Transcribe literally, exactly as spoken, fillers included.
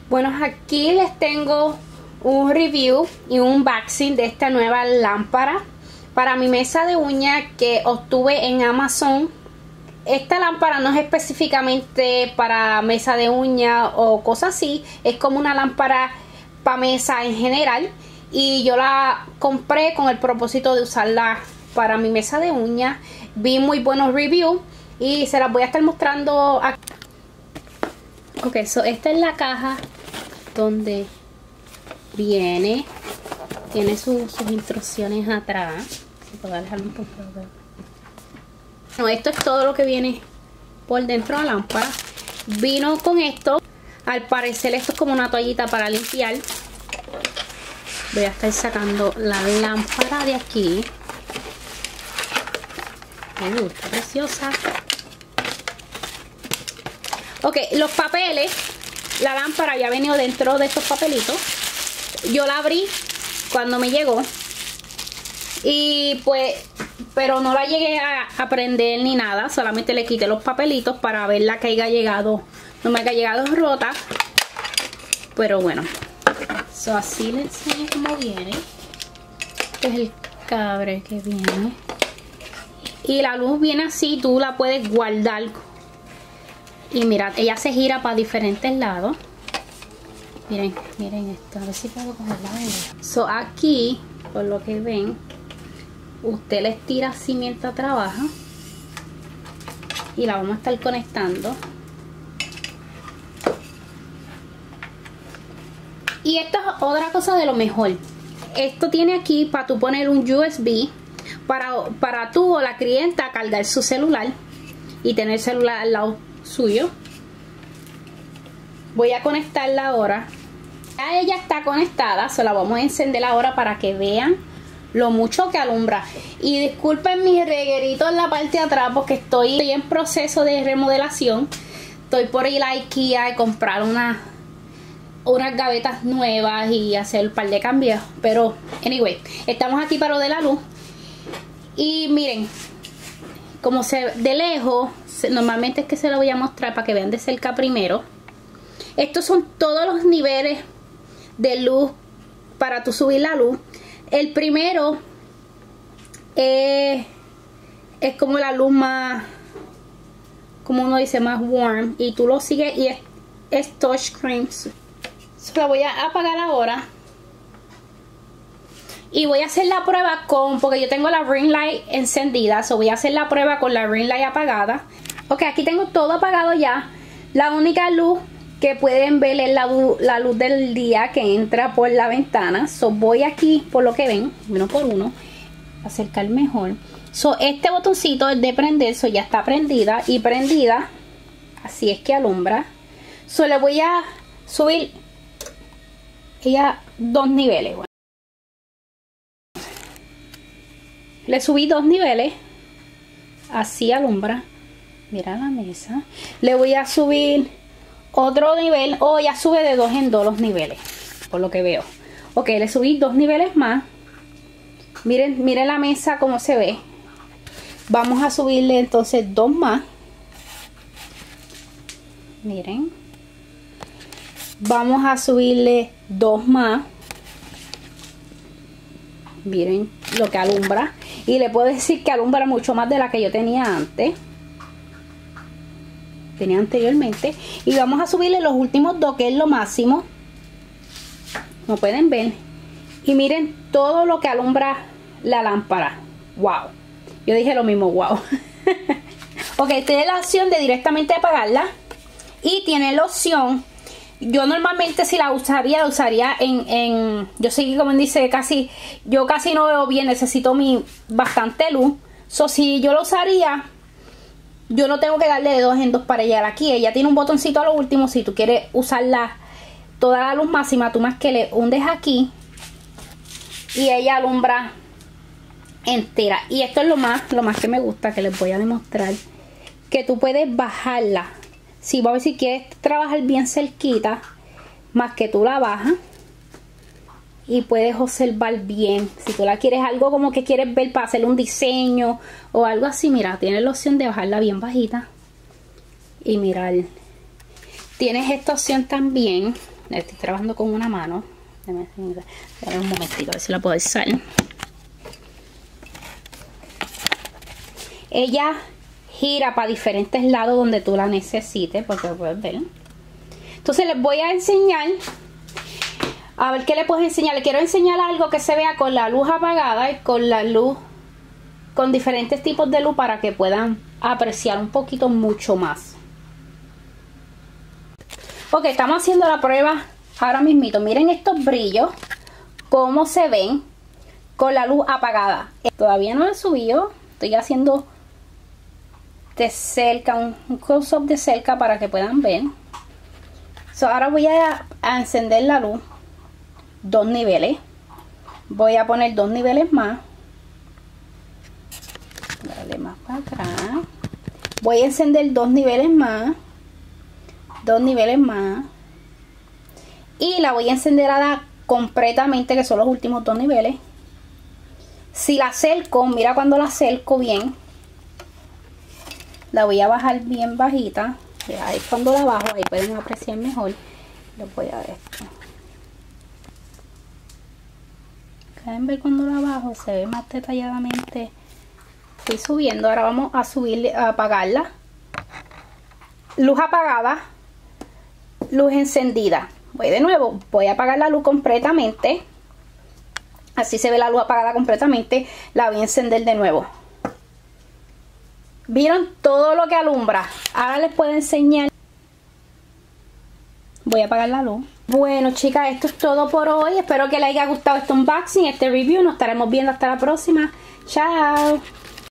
Bueno, aquí les tengo un review y un unboxing de esta nueva lámpara para mi mesa de uñas que obtuve en Amazon. Esta lámpara no es específicamente para mesa de uñas o cosas así, es como una lámpara para mesa en general, y yo la compré con el propósito de usarla para mi mesa de uñas. Vi muy buenos reviews y se las voy a estar mostrando aquí. Ok, so esta es la caja donde viene, tiene su, sus instrucciones atrás. Puedo dejarlo un poco. No, esto es todo lo que viene por dentro de la lámpara. Vino con esto. Al parecer esto es como una toallita para limpiar. Voy a estar sacando la lámpara de aquí. Uh, está preciosa. Ok, los papeles. La lámpara había venido dentro de estos papelitos. Yo la abrí cuando me llegó. Y pues, pero no la llegué a, a prender ni nada. Solamente le quité los papelitos para verla que haya llegado. No me haya llegado rota. Pero bueno. So, así le enseño cómo viene. Este es el cabre que viene. Y la luz viene así. Tú la puedes guardar. Y mirad, ella se gira para diferentes lados. Miren, miren esto. A ver si puedo cogerla. So, aquí, por lo que ven, usted le estira así mientras trabaja. Y la vamos a estar conectando. Y esto es otra cosa de lo mejor. Esto tiene aquí para tú poner un U S B. Para, para tú o la clienta cargar su celular. Y tener el celular al lado suyo. Voy a conectarla ahora. Ya ella está conectada. Se la vamos a encender ahora para que vean lo mucho que alumbra. Y disculpen mis regueritos en la parte de atrás porque estoy en proceso de remodelación. Estoy por ir a IKEA y comprar una, unas gavetas nuevas y hacer un par de cambios. Pero, anyway, estamos aquí para lo de la luz. Y miren, como se de lejos, normalmente es que se lo voy a mostrar para que vean de cerca primero. Estos son todos los niveles de luz para tú subir la luz. El primero eh, es como la luz más, como uno dice, más warm, y tú lo sigues y es, es touchscreen. So, la voy a apagar ahora y voy a hacer la prueba con, porque yo tengo la ring light encendida, so voy a hacer la prueba con la ring light apagada. Ok, aquí tengo todo apagado ya. La única luz que pueden ver es la, la luz del día que entra por la ventana. So voy aquí, por lo que ven, uno por uno, acercar mejor. So este botoncito es de prender, so ya está prendida y prendida. Así es que alumbra. So le voy a subir ella dos niveles. Bueno, le subí dos niveles. Así alumbra. Mira la mesa. Le voy a subir otro nivel. O oh, ya sube de dos en dos los niveles, por lo que veo. Ok, le subí dos niveles más. Miren, miren la mesa como se ve. Vamos a subirle entonces dos más. Miren. Vamos a subirle dos más. Miren lo que alumbra. Y le puedo decir que alumbra mucho más de la que yo tenía antes. Tenía anteriormente. Y vamos a subirle los últimos dos, que es lo máximo. Como pueden ver. Y miren todo lo que alumbra la lámpara. Wow. Yo dije lo mismo, wow. Ok, tiene la opción de directamente apagarla. Y tiene la opción. Yo normalmente si la usaría, la usaría en, en yo sé que como dice, casi, yo casi no veo bien, necesito mi bastante luz. So, si yo lo usaría, yo no tengo que darle de dos en dos para llegar aquí. Ella tiene un botoncito a lo último. Si tú quieres usarla toda la luz máxima, tú más que le hundes aquí y ella alumbra entera. Y esto es lo más, lo más que me gusta, que les voy a demostrar, que tú puedes bajarla. Si, vamos a ver, si quieres trabajar bien cerquita, más que tú la bajas y puedes observar bien. Si tú la quieres algo como que quieres ver para hacer un diseño o algo así, mira, tienes la opción de bajarla bien bajita y mirar. Tienes esta opción también Estoy trabajando con una mano. Déjame un momentito, a ver si la puedo alzar. Ella gira para diferentes lados donde tú la necesites, porque lo puedes ver. Entonces les voy a enseñar, a ver qué le puedo enseñar. Le quiero enseñar algo que se vea con la luz apagada y con la luz, con diferentes tipos de luz, para que puedan apreciar un poquito mucho más. Ok, estamos haciendo la prueba ahora mismito. Miren estos brillos, cómo se ven con la luz apagada. Todavía no he subido, estoy haciendo de cerca, un, un close-up de cerca para que puedan ver. So, ahora voy a, a encender la luz, dos niveles. Voy a poner dos niveles más. Dale más para atrás. Voy a encender dos niveles más. Dos niveles más. Y la voy a encender ahora completamente, que son los últimos dos niveles. Si la acerco, mira cuando la acerco bien, la voy a bajar bien bajita. Ahí cuando la bajo, ahí pueden apreciar mejor. Les voy a ver esto. Pueden ver cuando la bajo, se ve más detalladamente. Estoy subiendo, ahora vamos a subirle, a apagarla. Luz apagada, luz encendida. Voy de nuevo, voy a apagar la luz completamente. Así se ve la luz apagada completamente. La voy a encender de nuevo. ¿Vieron todo lo que alumbra? Ahora les puedo enseñar. Voy a apagar la luz. Bueno, chicas, esto es todo por hoy. Espero que les haya gustado este unboxing, este review. Nos estaremos viendo hasta la próxima. Chao.